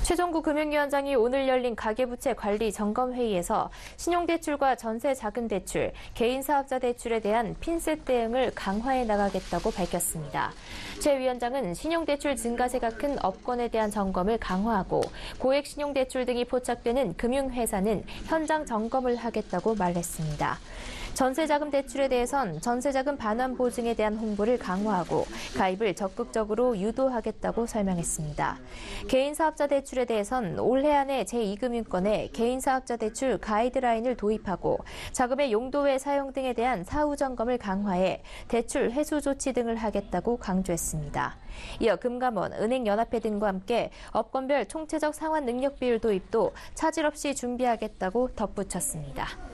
최종구 금융위원장이 오늘 열린 가계부채 관리 점검회의에서 신용대출과 전세자금대출, 개인사업자 대출에 대한 핀셋 대응을 강화해 나가겠다고 밝혔습니다. 최 위원장은 신용대출 증가세가 큰 업권에 대한 점검을 강화하고 고액 신용대출 등이 포착되는 금융회사는 현장 점검을 하겠다고 말했습니다. 전세자금 대출에 대해선 전세자금 반환 보증에 대한 홍보를 강화하고 가입을 적극적으로 유도하겠다고 설명했습니다. 개인사업자 대출에 대해선 올해 안에 제2금융권에 개인사업자 대출 가이드라인을 도입하고 자금의 용도 외 사용 등에 대한 사후 점검을 강화해 대출 회수 조치 등을 하겠다고 강조했습니다. 이어 금감원, 은행연합회 등과 함께 업권별 총체적 상환 능력 비율 도입도 차질 없이 준비하겠다고 덧붙였습니다.